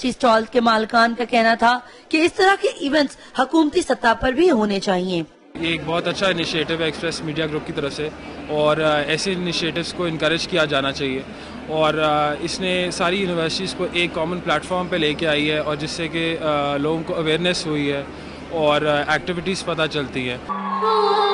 University stall के मालिकान का कहना था कि इस तरह के इवेंट्स हुकूमती सतह पर भी होने चाहिए। ये एक बहुत अच्छा इनिशिएटिव है एक्सप्रेस मीडिया ग्रुप की तरफ से और ऐसे इनिशिएटिव्स को इनकरेज किया जाना चाहिए और इसने सारी यूनिवर्सिटीज़ को एक कॉमन प्लेटफॉर्म पे लेके आई है और जिससे कि लोगों को अवेयरनेस हुई है और एक्टिविटीज़ पता चलती है।